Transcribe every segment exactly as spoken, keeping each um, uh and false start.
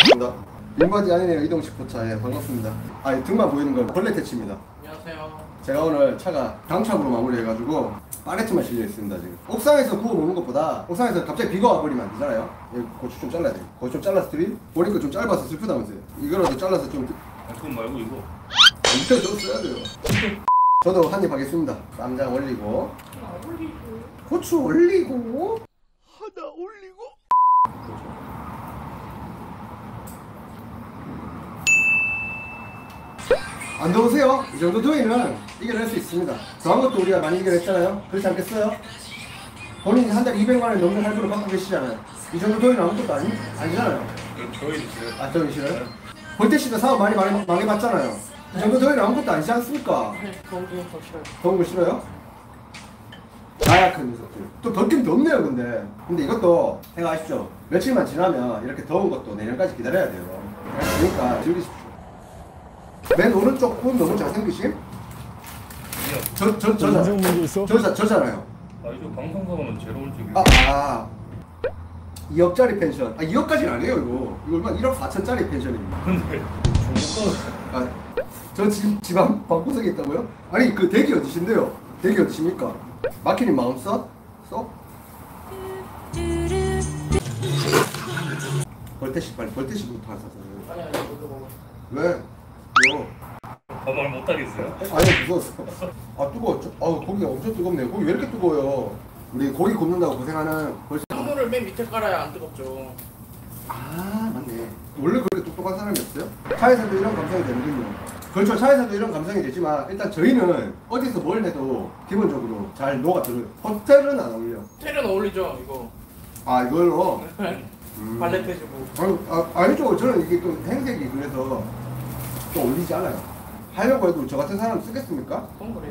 반갑습니다. 인바디 아니네요. 이동식 포차. 예, 반갑습니다. 아, 등만 보이는 건 벌레 퇴치입니다. 안녕하세요. 제가 오늘 차가 강착으로 마무리해가지고 파레트만 실려 있습니다. 지금 옥상에서 구워 먹는 것보다 옥상에서 갑자기 비가 와버리면 안 되잖아요. 여기 고추 좀 잘라야 돼요. 고추 좀 잘라서 드림. 보니까 좀 짧아서 슬프다면서요. 이거라도 잘라서 좀 아, 그건 말고 이거 밑에 좀 써야 돼요. 저도 한입 하겠습니다. 쌈장 올리고 고추 올리고 하나 올리고 안 더우세요? 이 정도 더위는 이겨낼 수 있습니다. 더한 것도 우리가 많이 이겨냈잖아요. 그렇지 않겠어요? 본인이 한 달 이백만 원 넘는 할부를 받고 계시잖아요. 이 정도 더위는 아무것도 아니, 아니잖아요. 저희도 싫어요. 아, 더위 싫어요? 볼때 씨도 사업 많이 많이 망해봤잖아요. 이 정도 더위는 아무것도 아니지 않습니까? 네, 더운 게 더 싫어요. 더운 거 싫어요? 나약한 녀석들. 또 덥긴 덥네요, 근데. 근데 이것도 생각하십시오. 며칠만 지나면 이렇게 더운 것도 내년까지 기다려야 돼요. 그러니까 즐기십시오. 맨 오른쪽 분 너무 잘생기심? 저, 저, 저잖아. 저, 저잖아요. 아 이거 방송사고는 제로 올쪽이. 아, 아. 이억짜리 펜션. 아, 이억까지는 아니에요, 이거. 이거 얼마 일억 사천짜리 펜션입니다. 근데 중고가 아, 저 집, 집안 방구석에 있다고요? 아니, 그 댁이 어디신데요? 댁이 어디십니까? 마키님 마음 써? 써? 벌떼씨 빨리 벌떼씨부터 하셔서. 아니 아니 이거 먹어. 왜? 요. 가말 못하겠어요? 아니 무서웠어. 아 뜨거워. 아 고기가 엄청 뜨겁네요. 고기 왜 이렇게 뜨거워요? 우리 고기 굽는다고 고생하는 벌써. 창문을 맨 밑에 깔아야 안 뜨겁죠. 아 맞네. 원래 그렇게 똑똑한 사람이었어요? 차에서도 이런 감성이 되는군요. 그렇죠. 차에서도 이런 감성이 되지만 일단 저희는 어디서 뭘 해도 기본적으로 잘 녹아들어요. 호텔은 안 어울려. 호텔은 어울리죠 이거. 아 이걸로? 음. 발레 해주고. 아니, 아, 아니죠. 저는 이게 또 행색이 그래서 또 어울리지 않아요. 하려고 해도 저 같은 사람 쓰겠습니까? 그건 그래요.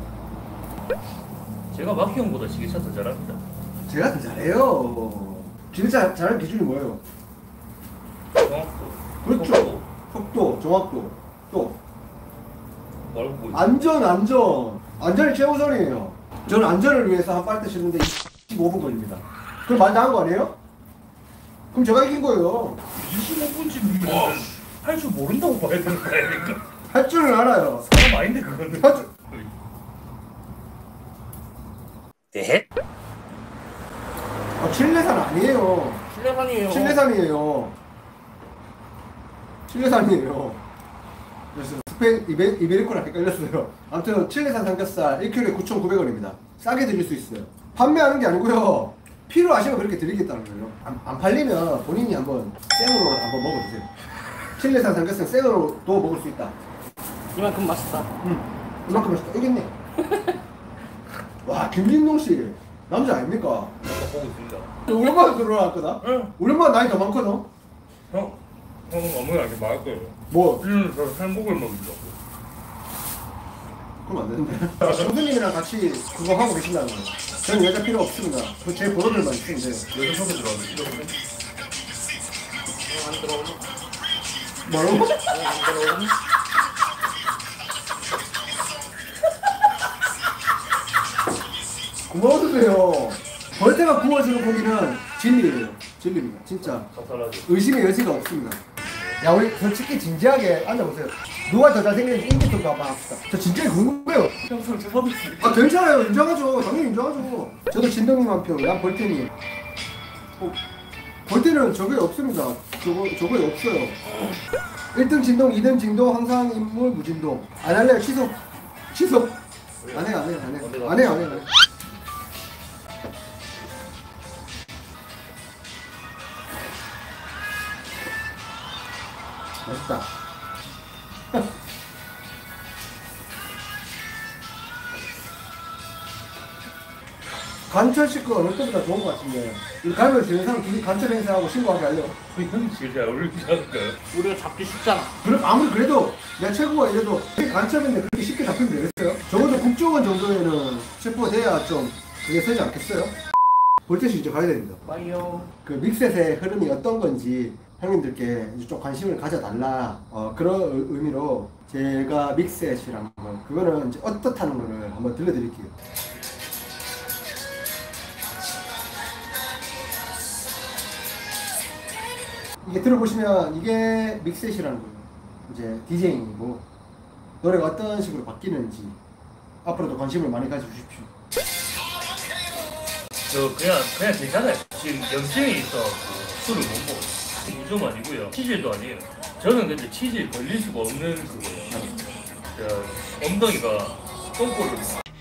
제가 마키 형보다 시계차 더 잘합니다. 제가 더 잘해요. 진짜 잘하는 기준이 뭐예요? 정확도. 그렇죠. 속도. 속도, 정확도, 또 말고 뭐. 안전, 안전. 안전이 최우선이에요. 저는 안전을 위해서 한 빨대 씻는데 이십오 분 걸립니다. 그럼 말 나간 거 아니에요? 그럼 제가 이긴 거예요. 이십오 분쯤이면 할 줄 모른다고 봐야 되는 거 아닙니까? 할 줄은 알아요. 사람 아닌데 그거는. 할 줄... 네? 아, 칠레산 아니에요. 실내산이에요. 칠레산이에요. 칠레산이에요. 그래서 스페인 이베, 이베리코랑 헷갈렸어요. 아무튼 칠레산 삼겹살 일 킬로그램에 구천구백 원입니다. 싸게 드릴 수 있어요. 판매하는 게 아니고요. 필요하시면 그렇게 드리겠다는 거예요. 안, 안 팔리면 본인이 한번 생으로 한번 먹어주세요. 칠레산 삼겹살 생으로도 먹을 수 있다. 이만큼 맛있다. 응. 이만큼 맛있다. 여기 있네. 와, 김진동 씨 남자 아닙니까? 제가 보고 있습니다. 우리 엄마도 들어왔거든? 응. 우리 엄마 나이 더 많거든? 형, 형은 어머니한테 말할 거예요. 뭐? 일 저 살목을 먹인다고. 그럼 안 되는데. 선생님이랑 같이 그거 하고 계신다는 거예요. 저는 여자 필요 없습니다. 그 제 번호들만 있으면 돼요. 여자 소개 들어가면 이러거든. 안 들어오면. 뭐라고? 안 들어오면. 고마워주세요. 벌떼가 구워주는 고기는 진리예요. 진리입니다. 진짜. 사살하지. 의심의 여지가 없습니다. 야, 우리 솔직히 진지하게 앉아보세요. 누가 더 잘생겼는지 인기투표 한번 합시다. 저 진짜 궁금해요. 평소에 죄송합니다 아, 괜찮아요. 인정하죠. 당연히 인정하죠. 저도 진동님 한 표, 난 벌떼님. 어, 벌떼는 저거에 없습니다. 저거, 저거에 없어요. 일 등 진동, 이 등 진동, 항상 인물 무진동. 안 할래요. 취소. 취소. 안 해요, 안 해요, 안 해요. 안 해요, 안 해요. 안 해요. 맛있다. 간철 식구가 어느 때보다 좋은 것 같은데 이 가위바위보 지는 사람 둘이 간철 행사하고 신고하게 하려. 그 형이 제일 잘 어울리지 않을까요? 우리가 잡기 쉽잖아. 그럼 아무리 그래도 내 최고가 이래도 간첩인데 그렇게 쉽게 잡히면 되겠어요? 적어도 국정원 정도에는 체포가 돼야 좀 그게 세지 않겠어요? 볼때씨 이제 가야 됩니다. 빠이요. 그 믹셋의 흐름이 어떤 건지 형님들께 이제 좀 관심을 가져달라. 어, 그런 의- 의미로 제가 믹셋이랑 한번 그거는 이제 어떻다는 거를 한번 들려드릴게요. 이게 들어보시면 이게 믹셋이라는 거예요. 이제 디제잉이고 노래가 어떤 식으로 바뀌는지 앞으로도 관심을 많이 가져주십시오. 저 그냥 그냥 괜찮아요. 지금 염증이 있어갖고 술을 못 먹어요. 좀 아니고요. 치질도 아니에요. 저는 근데 치질 걸릴 수가 없는 그거예요. 저 엉덩이가 똥꼬를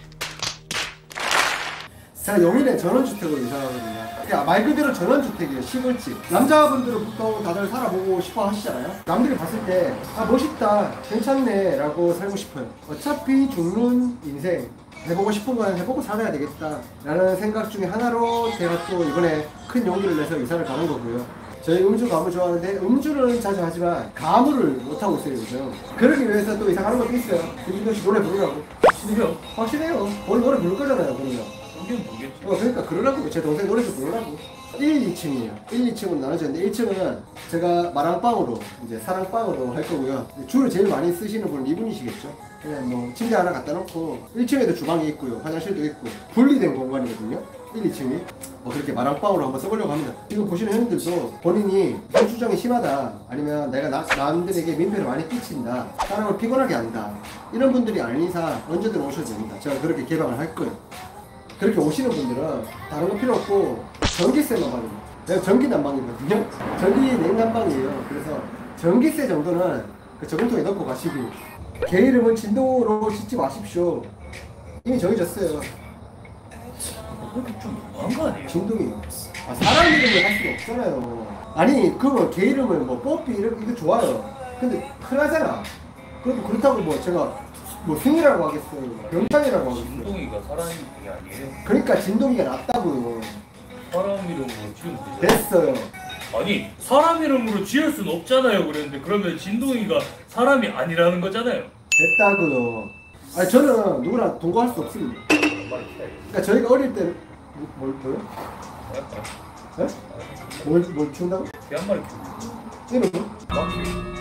제가 용인에 전원주택으로 이사하거든요. 그러니까 말 그대로 전원주택이에요. 시골집. 남자분들은 보통 다들 살아보고 싶어 하시잖아요. 남들이 봤을 때 아 멋있다, 괜찮네 라고 살고 싶어요. 어차피 죽는 인생 해보고 싶은 건 해보고 살아야 되겠다 라는 생각 중에 하나로 제가 또 이번에 큰 용기를 내서 이사를 가는 거고요. 저희 음주 가무 좋아하는데 음주는 자주 하지만 가무를 못하고 있어요 요즘. 그러기 위해서 또 이사 가는 것도 있어요. 김진도 씨 노래 부르라고. 치질이요? 확실해요. 오늘 노래 부를 거잖아요 그러면. 여기는 모르겠지. 어, 그러니까 그러라고. 제 동생 노래 좀 부르라고. 일, 이 층이에요. 일, 이 층으로 나눠졌는데 일 층은 제가 마랑방으로 이제 사랑방으로 할 거고요. 주로 제일 많이 쓰시는 분은 이분이시겠죠. 그냥 뭐 침대 하나 갖다 놓고 일 층에도 주방이 있고요. 화장실도 있고 분리된 공간이거든요. 일, 이 층이 뭐 그렇게 마랑방으로 한번 써보려고 합니다. 지금 보시는 형님들도 본인이 성추정이 심하다 아니면 내가 나, 남들에게 민폐를 많이 끼친다, 사람을 피곤하게 한다, 이런 분들이 아닌 이상 언제든 오셔도 됩니다. 제가 그렇게 개방을 할 거예요. 그렇게 오시는 분들은 다른 거 필요 없고 전기세만 받습니다. 내가 전기 난방이거든요. 전기 냉난방이에요. 그래서 전기세 정도는 그 저금통에 넣고 가시고, 개 이름은 진동으로 짓지 마십시오. 이미 정해졌어요. 그렇게 좀 너무한 거 아니에요? 진동이. 아, 사람 이름을 할 수가 없잖아요. 아니 그거 개 이름을 뭐 뽀삐 이름 이거 좋아요. 근데 흔하잖아. 그래도 그렇다고 뭐 제가 뭐 승이라고 하겠어요, 병장이라고 하겠어요. 진동이가 사람 이름이 아니에요? 그러니까 진동이가 낫다고요. 사람 이름으로 지으면 되죠. 됐어요. 아니 사람 이름으로 지을 수는 없잖아요. 그랬는데 그러면 진동이가 사람이 아니라는 거잖아요. 됐다고요. 아니 저는 누구랑 동거할 수 없습니다. 그러니까 저희가 어릴 때는 뭐, 뭘 뭐요? 네? 뭘, 뭘 키운다고? 개 한 마리 키우고 이름은? 막히